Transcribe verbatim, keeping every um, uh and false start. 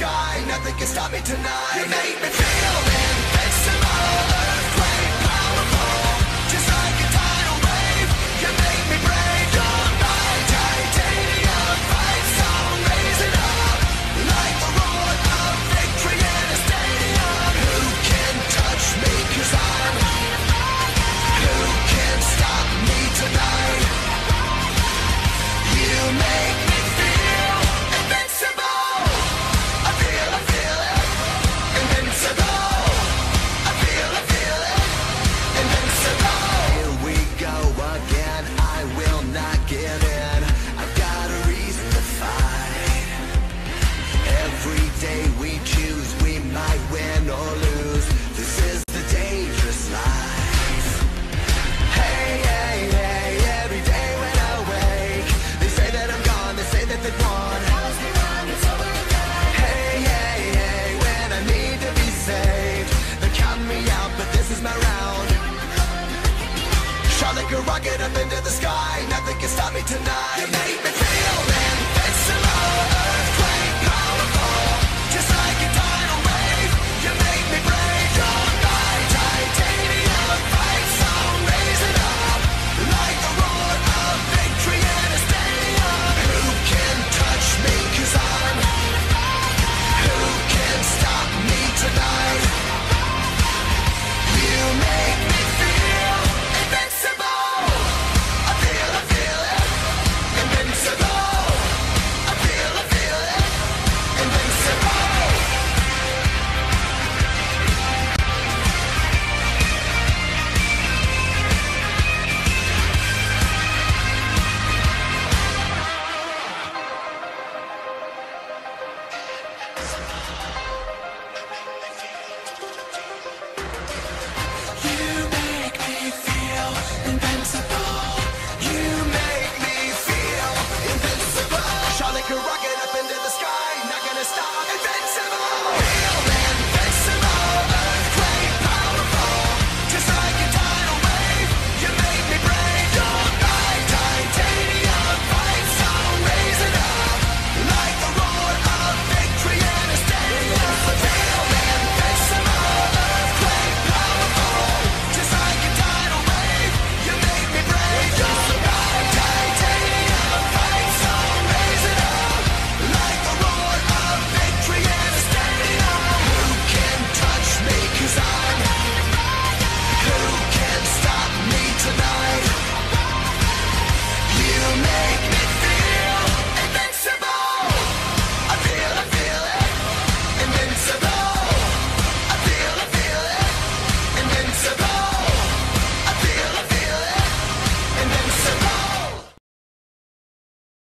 sky, nothing can stop me tonight. You make me feel invincible, earthquake powerful, just like a tidal wave. You make me brave, you're my titanium fight song, raise it up like the roar of victory in a stadium. Who can touch me, 'cause I'm who can stop me tonight? You make me feel invincible. I feel, I feel it, invincible. I feel, I feel it, invincible. Here we go again, I will not give in. I've got a reason to fight. Every day we choose, we might win or lose. This is the dangerous life. Hey, hey, hey, every day when I wake, they say that I'm gone, they say that they've won. Hey, hey, hey, when I need to be saved, they're counting me out, but this is my round. Shot like a rocket up into the sky, nothing can stop me tonight.